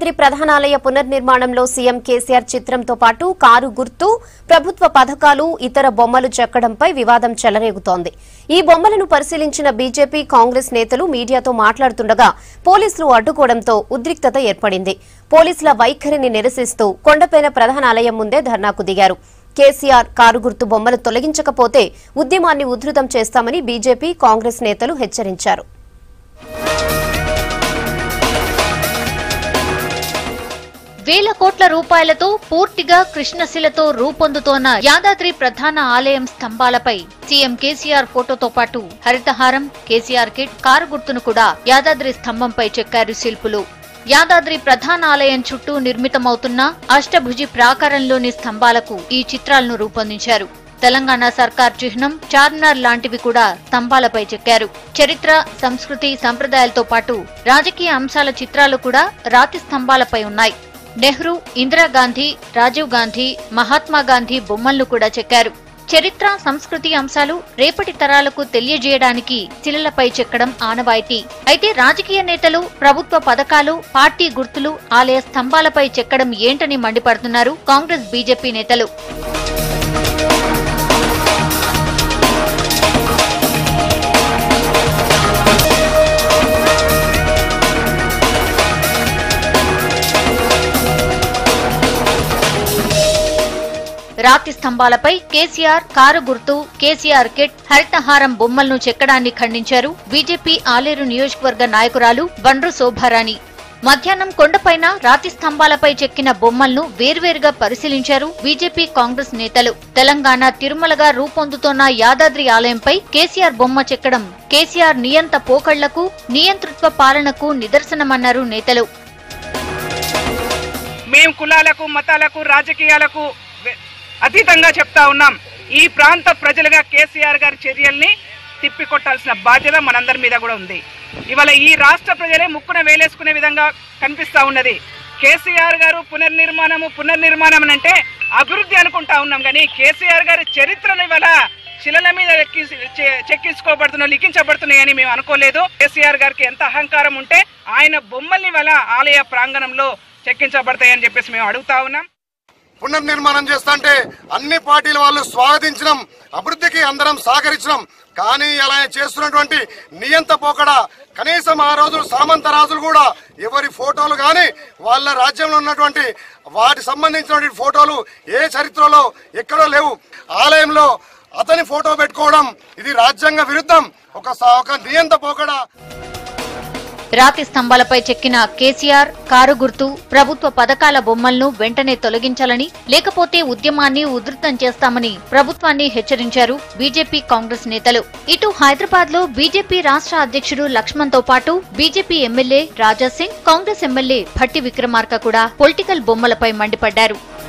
యాదాద్రి ప్రధానాలయ పునర్నిర్మాణంలో సీఎం కేసీఆర్ చిత్రంతో పాటు కారు గుర్తు, ప్రభుత్వ పథకాలు, ఇతర బొమ్మలు చెక్కడంపై వివాదం చెలరేగుతోంది. ఈ బొమ్మలను పరిశీలించిన బీజేపీ, కాంగ్రెస్ నేతలు మీడియాతో మాట్లాడుతుండగా పోలీసులు అడ్డుకోవడంతో ఉద్రిక్తత ఏర్పడింది. పోలీసుల వైఖరిని నిరసిస్తూ కొండపైన ప్రధానాలయం ముందే ధర్నాకు దిగారు. కేసీఆర్ కారు గుర్తు బొమ్మలు తొలగించకపోతే ఉద్యమాన్ని ఉధృతం చేస్తామని బీజేపీ, కాంగ్రెస్ నేతలు హెచ్చరించారు. వేల కోట్ల రూపాయలతో పూర్తిగా కృష్ణశిలతో రూపొందుతోన్న యాదాద్రి ప్రధాన ఆలయం స్తంభాలపై సీఎం కేసీఆర్ ఫోటోతో పాటు హరితహారం, కేసీఆర్ కిట్, కారు గుర్తును కూడా యాదాద్రి స్తంభంపై చెక్కారు శిల్పులు. యాదాద్రి ప్రధాన ఆలయం చుట్టూ నిర్మితమవుతున్న అష్టభుజి ప్రాకారంలోని స్తంభాలకు ఈ చిత్రాలను రూపొందించారు. తెలంగాణ సర్కార్ చిహ్నం, చార్మినార్ లాంటివి కూడా స్తంభాలపై చెక్కారు. చరిత్ర, సంస్కృతి, సంప్రదాయాలతో పాటు రాజకీయ అంశాల చిత్రాలు కూడా రాతి స్తంభాలపై ఉన్నాయి. నెహ్రూ, ఇందిరాగాంధీ, రాజీవ్ గాంధీ, మహాత్మా గాంధీ బొమ్మలను కూడా చెక్కారు. చరిత్ర, సంస్కృతి అంశాలు రేపటి తరాలకు తెలియజేయడానికి శిలలపై చెక్కడం ఆనవాయితీ. అయితే రాజకీయ నేతలు ప్రభుత్వ పథకాలు, పార్టీ గుర్తులు ఆలయ స్తంభాలపై చెక్కడం ఏంటని మండిపడుతున్నారు కాంగ్రెస్, బీజేపీ నేతలు. రాతి స్తంభాలపై కేసీఆర్ కారు గుర్తు, కేసీఆర్ కిట్, హరితహారం బొమ్మలను చెక్కడాన్ని ఖండించారు బీజేపీ ఆలేరు నియోజకవర్గ నాయకురాలు బండ్రు శోభారాణి. మధ్యాహ్నం కొండపైన రాతి స్తంభాలపై చెక్కిన బొమ్మలను వేర్వేరుగా పరిశీలించారు బీజేపీ, కాంగ్రెస్ నేతలు. తెలంగాణ తిరుమలగా రూపొందుతోన్న యాదాద్రి ఆలయంపై కేసీఆర్ బొమ్మ చెక్కడం కేసీఆర్ నియంత పోకళ్లకు, నియంతృత్వ పాలనకు నిదర్శనమన్నారు నేతలు. మేం కులాలకు, మతాలకు, రాజకీయాలకు అతీతంగా చెప్తా ఉన్నాం. ఈ ప్రాంత ప్రజలుగా కేసీఆర్ గారి చర్యల్ని తిప్పికొట్టాల్సిన బాధ్యత మనందరి మీద కూడా ఉంది. ఇవాళ ఈ రాష్ట్ర ప్రజలే ముక్కున వేలేసుకునే విధంగా కనిపిస్తా ఉన్నది. కేసీఆర్ గారు పునర్నిర్మాణం అంటే అభివృద్ధి అనుకుంటా ఉన్నాం, కానీ కేసీఆర్ గారి చరిత్రను ఇవాళ శిలల మీద చెక్కించుకోబడుతున్నాయి, లిఖించబడుతున్నాయని మేము అనుకోలేదు. కేసీఆర్ గారికి ఎంత అహంకారం ఉంటే ఆయన బొమ్మల్ని ఇవాళ ఆలయ ప్రాంగణంలో చెక్కించబడతాయని చెప్పేసి మేము అడుగుతా ఉన్నాం. పునర్నిర్మాణం చేస్తుంటే అన్ని పార్టీల వాళ్ళు స్వాగతించడం, అభివృద్ధికి అందరం సహకరించడం. కానీ అలా చేస్తున్నటువంటి నియంత పోకడ, కనీసం ఆ రోజులు సామంత రాజులు కూడా ఎవరి ఫోటోలు కానీ వాళ్ళ రాజ్యంలో ఉన్నటువంటి వాటి సంబంధించినటువంటి ఫోటోలు ఏ చరిత్రలో ఎక్కడో లేవు. ఆలయంలో అతని ఫోటో పెట్టుకోవడం ఇది రాజ్యాంగ విరుద్ధం, ఒక నియంత పోకడ. రాతి స్తంభాలపై చెక్కిన కేసీఆర్, కారు గుర్తు, ప్రభుత్వ పథకాల బొమ్మలను వెంటనే తొలగించాలని, లేకపోతే ఉద్యమాన్ని ఉధృతం చేస్తామని ప్రభుత్వాన్ని హెచ్చరించారు బీజేపీ, కాంగ్రెస్ నేతలు. ఇటు హైదరాబాద్ లో బీజేపీ రాష్ట్ర అధ్యక్షుడు లక్ష్మణ్ తో పాటు BJP MLA Raja Singh, Congress MLA Bhatti Vikramarka కూడా పొలిటికల్ బొమ్మలపై మండిపడ్డారు.